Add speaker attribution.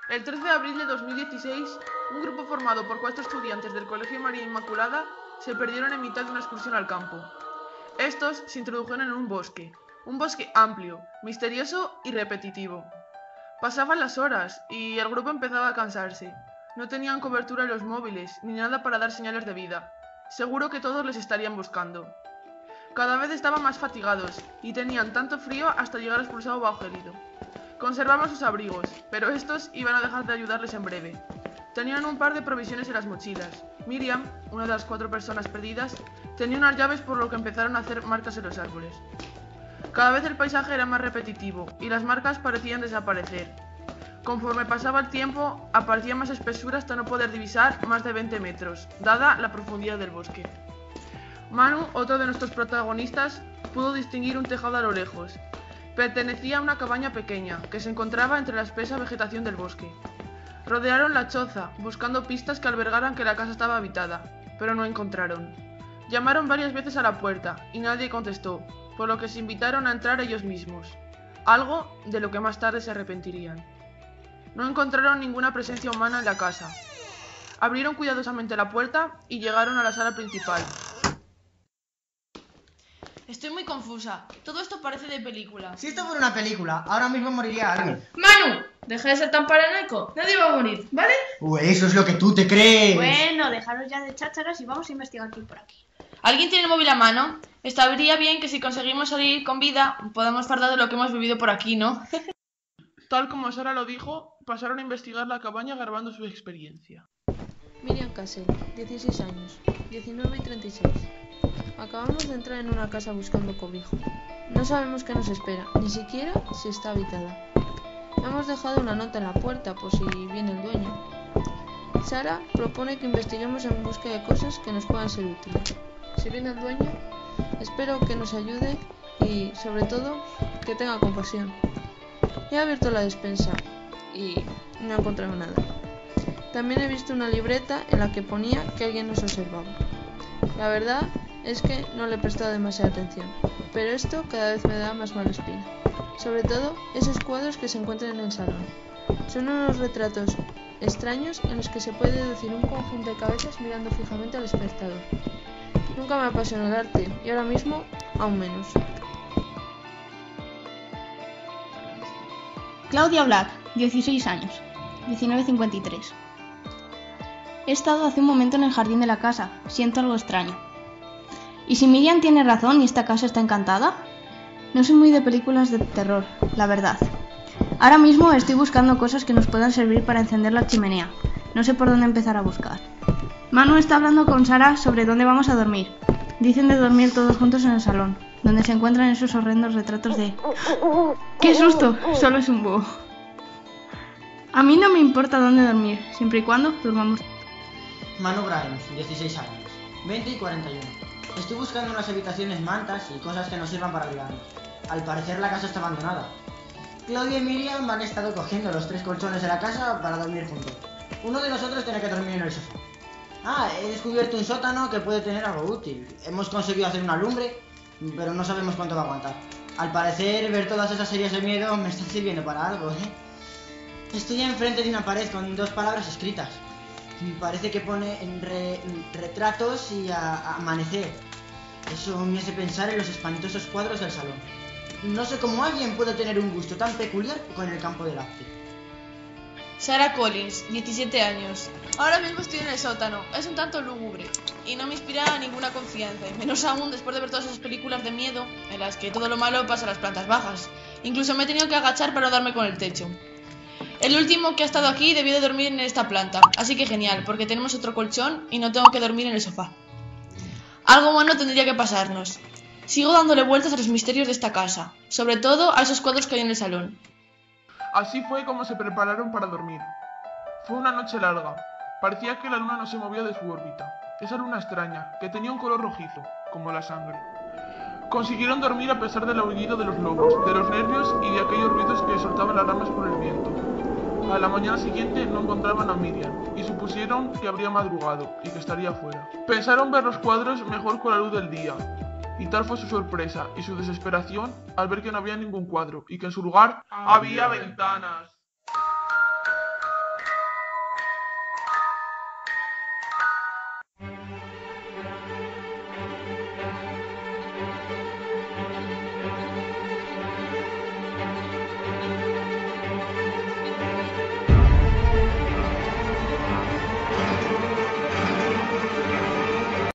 Speaker 1: El 13 de abril de 2016, un grupo formado por 4 estudiantes del Colegio María Inmaculada se perdieron en mitad de una excursión al campo. Estos se introdujeron en un bosque amplio, misterioso y repetitivo. Pasaban las horas y el grupo empezaba a cansarse. No tenían cobertura en los móviles ni nada para dar señales de vida. Seguro que todos les estarían buscando. Cada vez estaban más fatigados y tenían tanto frío hasta llegar expulsado bajo herido. Conservaban sus abrigos, pero estos iban a dejar de ayudarles en breve. Tenían un par de provisiones en las mochilas. Miriam, una de las 4 personas perdidas, tenía unas llaves, por lo que empezaron a hacer marcas en los árboles. Cada vez el paisaje era más repetitivo y las marcas parecían desaparecer. Conforme pasaba el tiempo, aparecía más espesura hasta no poder divisar más de 20 metros, dada la profundidad del bosque. Manu, otro de nuestros protagonistas, pudo distinguir un tejado a lo lejos. Pertenecía a una cabaña pequeña, que se encontraba entre la espesa vegetación del bosque. Rodearon la choza, buscando pistas que albergaran que la casa estaba habitada, pero no encontraron. Llamaron varias veces a la puerta, y nadie contestó, por lo que se invitaron a entrar ellos mismos, algo de lo que más tarde se arrepentirían. No encontraron ninguna presencia humana en la casa. Abrieron cuidadosamente la puerta y llegaron a la sala principal.
Speaker 2: Estoy muy confusa. Todo esto parece de película.
Speaker 3: Si esto fuera una película, ahora mismo moriría alguien.
Speaker 2: ¡Manu! Deja de ser tan paranoico. Nadie va a morir, ¿vale?
Speaker 3: Eso es lo que tú te crees.
Speaker 4: Bueno, dejaros ya de chácharas y vamos a investigar aquí por aquí.
Speaker 2: ¿Alguien tiene el móvil a mano? Estaría bien que si conseguimos salir con vida, podamos fardar de lo que hemos vivido por aquí, ¿no?
Speaker 1: Tal como Sara lo dijo, pasaron a investigar la cabaña grabando su experiencia.
Speaker 5: Miriam Casel, 16 años, 19 y 36. Acabamos de entrar en una casa buscando cobijo. No sabemos qué nos espera, ni siquiera si está habitada. Hemos dejado una nota en la puerta por si viene el dueño. Sara propone que investiguemos en busca de cosas que nos puedan ser útiles. Si viene el dueño, espero que nos ayude y, sobre todo, que tenga compasión. He abierto la despensa y no he encontrado nada. También he visto una libreta en la que ponía que alguien nos observaba. La verdad es que no le he prestado demasiada atención, pero esto cada vez me da más mala espina. Sobre todo esos cuadros que se encuentran en el salón. Son unos retratos extraños en los que se puede deducir un conjunto de cabezas mirando fijamente al espectador. Nunca me apasionó el arte y ahora mismo aún menos.
Speaker 4: Claudia Black, 16 años, 19:53. He estado hace un momento en el jardín de la casa. Siento algo extraño. ¿Y si Miriam tiene razón y esta casa está encantada? No soy muy de películas de terror, la verdad. Ahora mismo estoy buscando cosas que nos puedan servir para encender la chimenea. No sé por dónde empezar a buscar. Manu está hablando con Sara sobre dónde vamos a dormir. Dicen de dormir todos juntos en el salón, donde se encuentran esos horrendos retratos de... ¡Qué susto! Solo es un búho. A mí no me importa dónde dormir, siempre y cuando durmamos.
Speaker 3: Manu Grimes, 16 años, 20 y 41. Estoy buscando unas habitaciones mantas y cosas que nos sirvan para abrigarnos. Al parecer la casa está abandonada. Claudia y Miriam han estado cogiendo los 3 colchones de la casa para dormir juntos. Uno de nosotros tiene que dormir en el sofá. He descubierto un sótano que puede tener algo útil. Hemos conseguido hacer una lumbre, pero no sabemos cuánto va a aguantar. Al parecer, ver todas esas series de miedo me está sirviendo para algo, Estoy enfrente de una pared con 2 palabras escritas. Parece que pone retratos y amanecer. Eso me hace pensar en los espantosos cuadros del salón. No sé cómo alguien puede tener un gusto tan peculiar con el campo del arte.
Speaker 2: Sarah Collins, 17 años. Ahora mismo estoy en el sótano. Es un tanto lúgubre y no me inspira ninguna confianza, y menos aún después de ver todas esas películas de miedo en las que todo lo malo pasa a las plantas bajas. Incluso me he tenido que agachar para darme con el techo. El último que ha estado aquí debió de dormir en esta planta, así que genial, porque tenemos otro colchón y no tengo que dormir en el sofá. Algo bueno tendría que pasarnos. Sigo dándole vueltas a los misterios de esta casa, sobre todo a esos cuadros que hay en el salón.
Speaker 1: Así fue como se prepararon para dormir. Fue una noche larga. Parecía que la luna no se movía de su órbita. Esa luna extraña, que tenía un color rojizo, como la sangre. Consiguieron dormir a pesar del aullido de los lobos, de los nervios y de aquellos ruidos que soltaban las ramas por el viento. A la mañana siguiente no encontraban a Miriam y supusieron que habría madrugado y que estaría fuera. Pensaron ver los cuadros mejor con la luz del día, y tal fue su sorpresa y su desesperación al ver que no había ningún cuadro y que en su lugar había ventanas.